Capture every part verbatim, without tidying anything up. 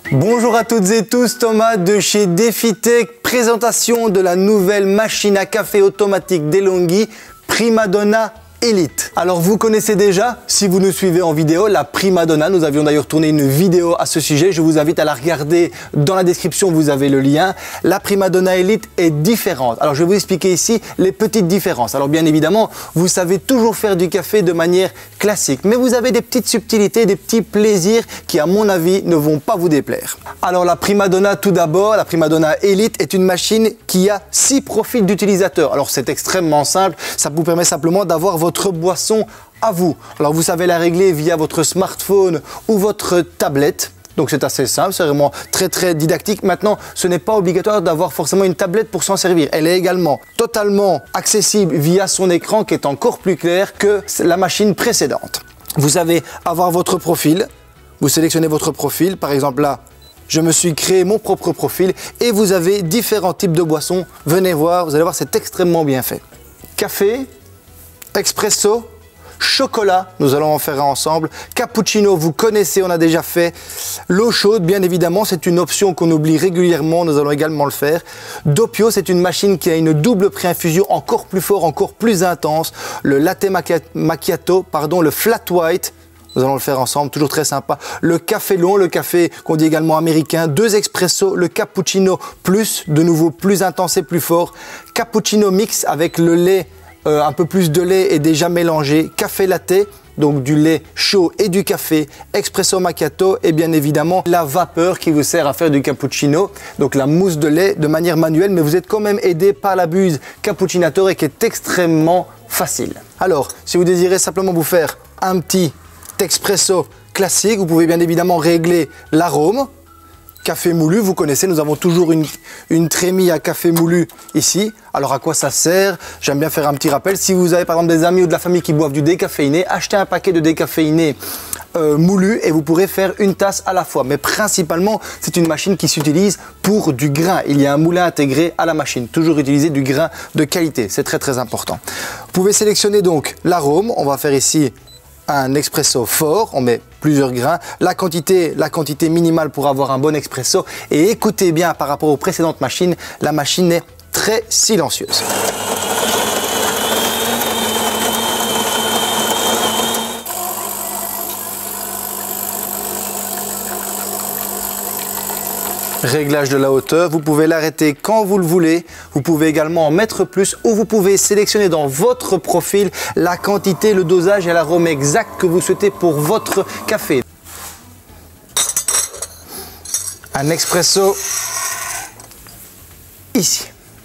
Bonjour à toutes et tous, Thomas de chez DefiTech, présentation de la nouvelle machine à café automatique DeLonghi Primadonna Elite. Alors vous connaissez déjà, si vous nous suivez en vidéo, la Primadonna. Nous avions d'ailleurs tourné une vidéo à ce sujet. Je vous invite à la regarder dans la description, vous avez le lien. La Primadonna Elite est différente. Alors je vais vous expliquer ici les petites différences. Alors bien évidemment, vous savez toujours faire du café de manière classique, mais vous avez des petites subtilités, des petits plaisirs qui à mon avis ne vont pas vous déplaire. Alors la Primadonna tout d'abord, la Primadonna Elite est une machine qui a six profils d'utilisateurs. Alors c'est extrêmement simple, ça vous permet simplement d'avoir votre votre boisson à vous. Alors vous savez la régler via votre smartphone ou votre tablette. Donc c'est assez simple, c'est vraiment très très didactique. Maintenant, ce n'est pas obligatoire d'avoir forcément une tablette pour s'en servir. Elle est également totalement accessible via son écran qui est encore plus clair que la machine précédente. Vous savez avoir votre profil, vous sélectionnez votre profil, par exemple là, je me suis créé mon propre profil et vous avez différents types de boissons. Venez voir, vous allez voir, c'est extrêmement bien fait. Café, expresso, chocolat, nous allons en faire un ensemble. Cappuccino, vous connaissez, on a déjà fait. L'eau chaude, bien évidemment, c'est une option qu'on oublie régulièrement, nous allons également le faire. Doppio, c'est une machine qui a une double pré-infusion encore plus fort, encore plus intense. Le latte macchiato, pardon, le flat white, nous allons le faire ensemble, toujours très sympa. Le café long, le café qu'on dit également américain, deux expressos, le cappuccino plus, de nouveau plus intense et plus fort. Cappuccino mix avec le lait, Euh, un peu plus de lait et déjà mélangé, café latte, donc du lait chaud et du café, expresso macchiato et bien évidemment la vapeur qui vous sert à faire du cappuccino, donc la mousse de lait de manière manuelle, mais vous êtes quand même aidé par la buse cappuccinator et qui est extrêmement facile. Alors, si vous désirez simplement vous faire un petit expresso classique, vous pouvez bien évidemment régler l'arôme. Café moulu, vous connaissez, nous avons toujours une, une trémie à café moulu ici. Alors à quoi ça sert? J'aime bien faire un petit rappel. Si vous avez par exemple des amis ou de la famille qui boivent du décaféiné, achetez un paquet de décaféiné euh, moulu et vous pourrez faire une tasse à la fois. Mais principalement, c'est une machine qui s'utilise pour du grain. Il y a un moulin intégré à la machine. Toujours utiliser du grain de qualité, c'est très très important. Vous pouvez sélectionner donc l'arôme. On va faire ici un expresso fort, on met plusieurs grains, la quantité, la quantité minimale pour avoir un bon expresso. Et écoutez bien, par rapport aux précédentes machines, la machine est très silencieuse. Réglage de la hauteur, vous pouvez l'arrêter quand vous le voulez, vous pouvez également en mettre plus ou vous pouvez sélectionner dans votre profil la quantité, le dosage et l'arôme exact que vous souhaitez pour votre café. Un expresso ici.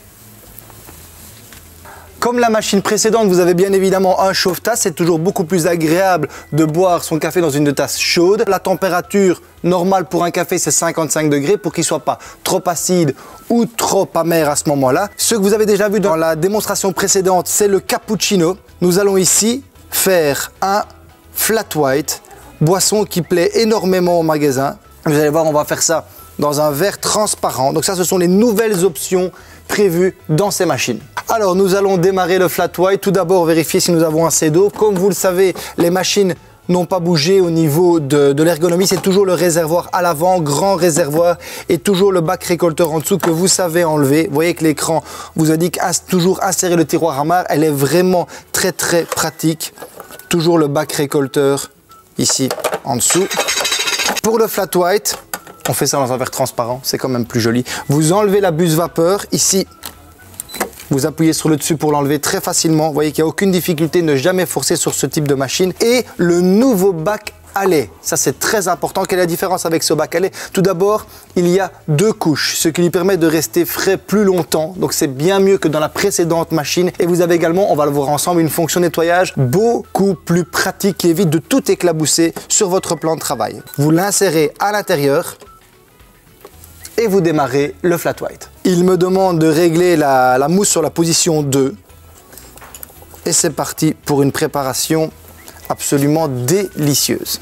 Comme la machine précédente, vous avez bien évidemment un chauffe-tasse. C'est toujours beaucoup plus agréable de boire son café dans une tasse chaude. La température normale pour un café, c'est cinquante-cinq degrés pour qu'il ne soit pas trop acide ou trop amer à ce moment-là. Ce que vous avez déjà vu dans la démonstration précédente, c'est le cappuccino. Nous allons ici faire un flat white, boisson qui plaît énormément au magasin. Vous allez voir, on va faire ça dans un verre transparent. Donc ça, ce sont les nouvelles options prévues dans ces machines. Alors nous allons démarrer le flat white. Tout d'abord vérifier si nous avons assez d'eau. Comme vous le savez, les machines n'ont pas bougé au niveau de, de l'ergonomie. C'est toujours le réservoir à l'avant, grand réservoir, et toujours le bac récolteur en dessous que vous savez enlever. Vous voyez que l'écran vous indique toujours insérer le tiroir à marre. Elle est vraiment très très pratique. Toujours le bac récolteur ici en dessous. Pour le flat white, on fait ça dans un verre transparent, c'est quand même plus joli. Vous enlevez la buse vapeur ici. Vous appuyez sur le dessus pour l'enlever très facilement. Vous voyez qu'il n'y a aucune difficulté, ne jamais forcer sur ce type de machine. Et le nouveau bac à lait, ça c'est très important. Quelle est la différence avec ce bac à lait? Tout d'abord, il y a deux couches, ce qui lui permet de rester frais plus longtemps. Donc c'est bien mieux que dans la précédente machine. Et vous avez également, on va le voir ensemble, une fonction nettoyage beaucoup plus pratique qui évite de tout éclabousser sur votre plan de travail. Vous l'insérez à l'intérieur et vous démarrez le flat white. Il me demande de régler la, la mousse sur la position deux. Et c'est parti pour une préparation absolument délicieuse.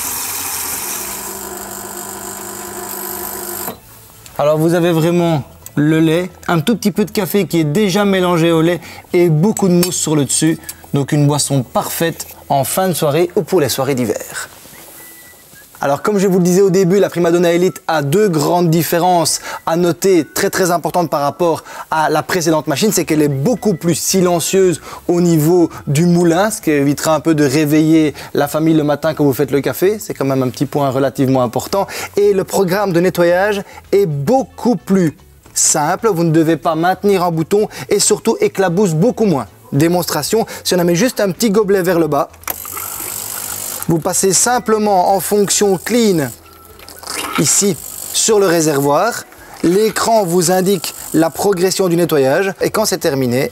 Alors vous avez vraiment le lait, un tout petit peu de café qui est déjà mélangé au lait et beaucoup de mousse sur le dessus. Donc une boisson parfaite en fin de soirée ou pour les soirées d'hiver. Alors comme je vous le disais au début, la Primadonna Elite a deux grandes différences à noter, très très importantes par rapport à la précédente machine, c'est qu'elle est beaucoup plus silencieuse au niveau du moulin, ce qui évitera un peu de réveiller la famille le matin quand vous faites le café, c'est quand même un petit point relativement important. Et le programme de nettoyage est beaucoup plus simple, vous ne devez pas maintenir un bouton et surtout éclabousse beaucoup moins. Démonstration, si on en met juste un petit gobelet vers le bas, vous passez simplement en fonction clean ici sur le réservoir. L'écran vous indique la progression du nettoyage et quand c'est terminé,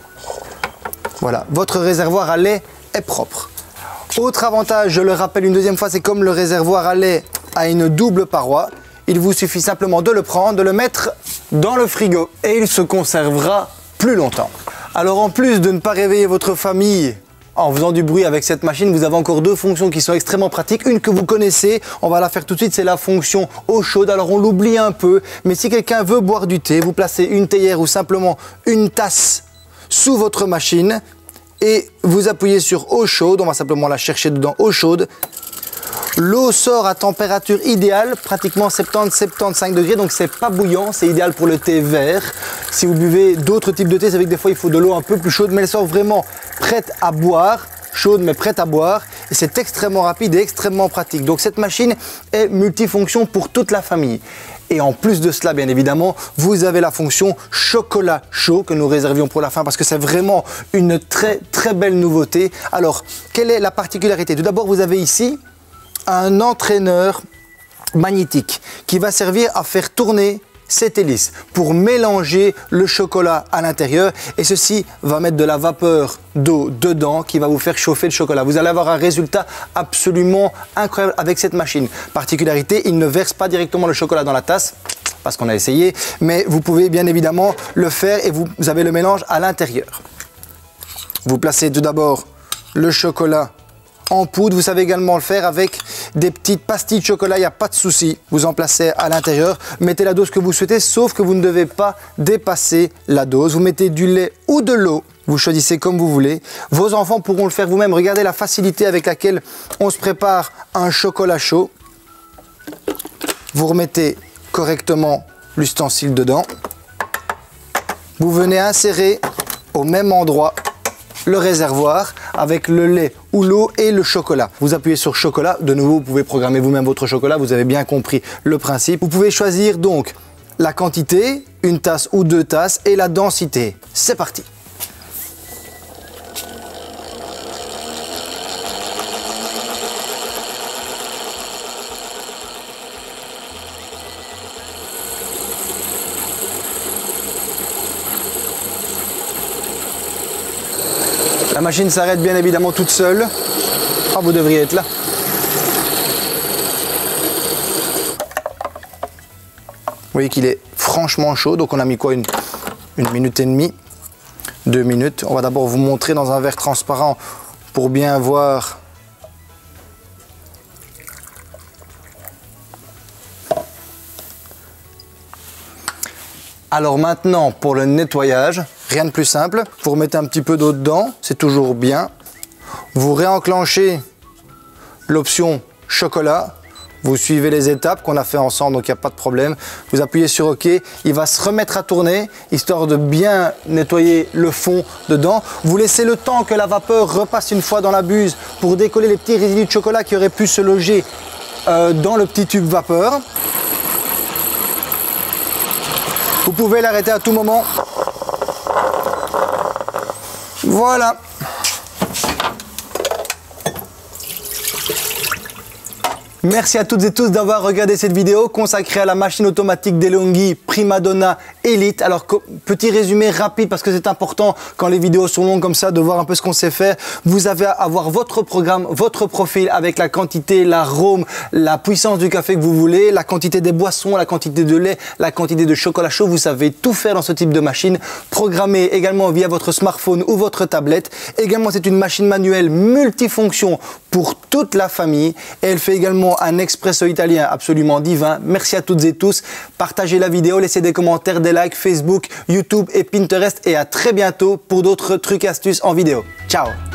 voilà, votre réservoir à lait est propre. Autre avantage, je le rappelle une deuxième fois, c'est comme le réservoir à lait a une double paroi, il vous suffit simplement de le prendre, de le mettre dans le frigo et il se conservera plus longtemps. Alors en plus de ne pas réveiller votre famille en faisant du bruit avec cette machine, vous avez encore deux fonctions qui sont extrêmement pratiques. Une que vous connaissez, on va la faire tout de suite, c'est la fonction eau chaude. Alors on l'oublie un peu, mais si quelqu'un veut boire du thé, vous placez une théière ou simplement une tasse sous votre machine et vous appuyez sur eau chaude. On va simplement la chercher dedans, eau chaude. L'eau sort à température idéale, pratiquement soixante-dix à soixante-quinze degrés, donc c'est pas bouillant, c'est idéal pour le thé vert. Si vous buvez d'autres types de thé, c'est vrai que des fois il faut de l'eau un peu plus chaude, mais elle sort vraiment prête à boire, chaude mais prête à boire, et c'est extrêmement rapide et extrêmement pratique. Donc cette machine est multifonction pour toute la famille. Et en plus de cela, bien évidemment, vous avez la fonction chocolat chaud que nous réservions pour la fin parce que c'est vraiment une très très belle nouveauté. Alors, quelle est la particularité? Tout d'abord, vous avez ici un entraîneur magnétique qui va servir à faire tourner cette hélice pour mélanger le chocolat à l'intérieur et ceci va mettre de la vapeur d'eau dedans qui va vous faire chauffer le chocolat. Vous allez avoir un résultat absolument incroyable avec cette machine. Particularité, il ne verse pas directement le chocolat dans la tasse parce qu'on a essayé, mais vous pouvez bien évidemment le faire et vous, vous avez le mélange à l'intérieur. Vous placez tout d'abord le chocolat en poudre, vous savez également le faire avec des petites pastilles de chocolat, il n'y a pas de souci. Vous en placez à l'intérieur, mettez la dose que vous souhaitez, sauf que vous ne devez pas dépasser la dose. Vous mettez du lait ou de l'eau, vous choisissez comme vous voulez. Vos enfants pourront le faire vous-même. Regardez la facilité avec laquelle on se prépare un chocolat chaud. Vous remettez correctement l'ustensile dedans. Vous venez insérer au même endroit le réservoir avec le lait ou l'eau et le chocolat. Vous appuyez sur chocolat, de nouveau vous pouvez programmer vous-même votre chocolat, vous avez bien compris le principe. Vous pouvez choisir donc la quantité, une tasse ou deux tasses et la densité. C'est parti! La machine s'arrête bien évidemment toute seule. Ah, vous devriez être là. Vous voyez qu'il est franchement chaud, donc on a mis quoi, une, une minute et demie, deux minutes. On va d'abord vous montrer dans un verre transparent pour bien voir. Alors maintenant, pour le nettoyage, rien de plus simple. Vous remettez un petit peu d'eau dedans, c'est toujours bien. Vous réenclenchez l'option chocolat. Vous suivez les étapes qu'on a fait ensemble, donc il n'y a pas de problème. Vous appuyez sur OK, il va se remettre à tourner, histoire de bien nettoyer le fond dedans. Vous laissez le temps que la vapeur repasse une fois dans la buse pour décoller les petits résidus de chocolat qui auraient pu se loger euh, dans le petit tube vapeur. Vous pouvez l'arrêter à tout moment. Voilà. Merci à toutes et tous d'avoir regardé cette vidéo consacrée à la machine automatique DeLonghi Primadonna Elite. Alors, petit résumé rapide parce que c'est important quand les vidéos sont longues comme ça de voir un peu ce qu'on sait faire. Vous avez à avoir votre programme, votre profil avec la quantité, l'arôme, la puissance du café que vous voulez, la quantité des boissons, la quantité de lait, la quantité de chocolat chaud. Vous savez tout faire dans ce type de machine. Programmée également via votre smartphone ou votre tablette. Également, c'est une machine manuelle multifonction pour toute la famille. Et elle fait également un expresso italien absolument divin. Merci à toutes et tous. Partagez la vidéo, laissez des commentaires, des des likes Facebook, YouTube et Pinterest et à très bientôt pour d'autres trucs astuces en vidéo. Ciao!